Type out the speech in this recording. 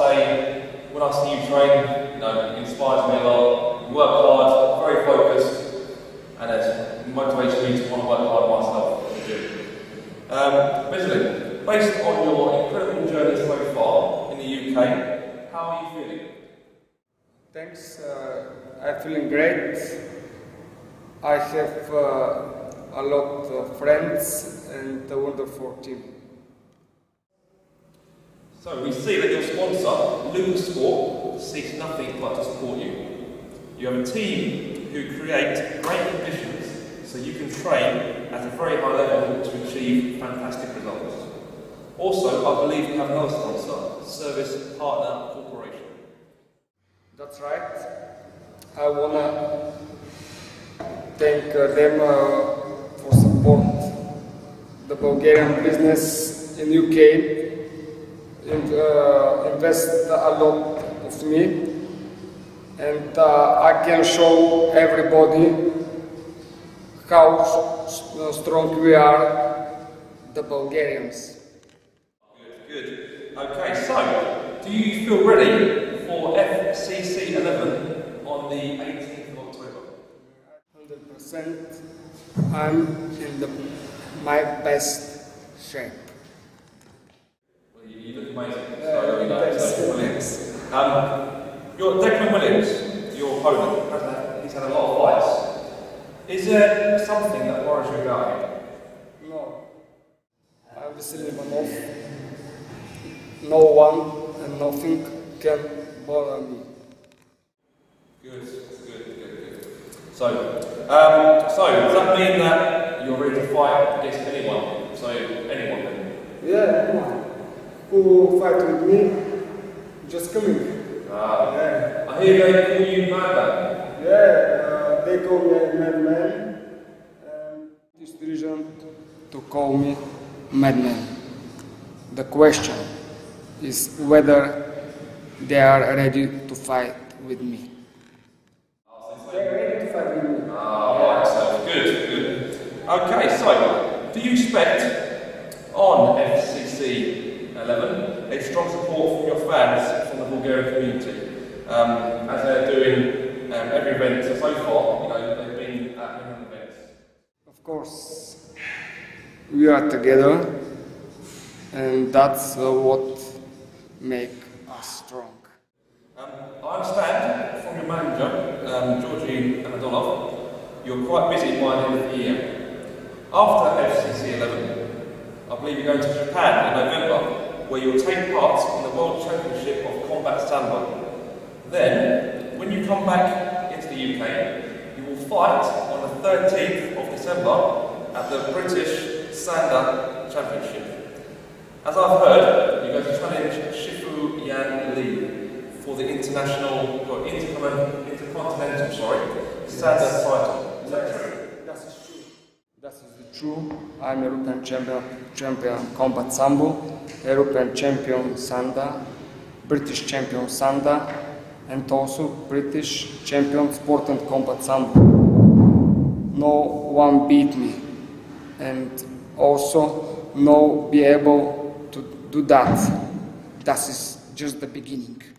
say, when I see you train, you know, it inspires me a lot. You work hard, very focused, and it motivates me to want to work hard myself in the gym. Veselin, based on your incredible journey so far in the UK, how are you feeling? Thanks, I'm feeling great. I have a lot of friends and a wonderful team. So we see that your sponsor, Lucas Sport, seeks nothing but to support you. You have a team who create great conditions so you can train at a very high level to achieve fantastic results. Also, I believe you have another sponsor, Service Partner Corporation. That's right. I wanna thank them for support the Bulgarian business in UK. Invest a lot of me, and I can show everybody how strong we are, the Bulgarians. Good. Okay, so do you feel ready for FCC 11 on the 18th of October? 100%. I'm in my best shape. You look amazing. Your Declan Williams, your opponent, he's had a lot of fights. Is there something that worries you about him? No. I'm Veselin Ivanov. No one and nothing can bother me. Good. So does that mean that you're ready to fight against anyone? So anyone then? Yeah, anyone. Who fight with me, just coming. Yeah. I hear they call you MadMan. Yeah, they call me MadMan. This reason to call me MadMan. The question is whether they are ready to fight with me. They're ready to fight with me. Right, so good. Okay, so do you expect on FCC 11 a strong support from your fans from the Bulgarian community, as they're doing every event so far? You know, they've been at many events. Of course, we are together, and that's what makes us strong. I understand from your manager, Georgi Anadolov, you're quite busy by the end of the year. After FCC 11, I believe you're going to Japan in November, where you'll take part in the World Championship of Combat Sambo. Then, when you come back into the UK, you will fight on the 13th of December at the British Sanda Championship. As I've heard, you're going to challenge Shifu Yan Lee for the intercontinental Sanda title. Is that true? That is true. I'm European champion Combat Sambo, European champion Sanda, British champion Sanda, and also British champion Sport and Combat Sambo. No one beat me, and also no be able to do that. That is just the beginning.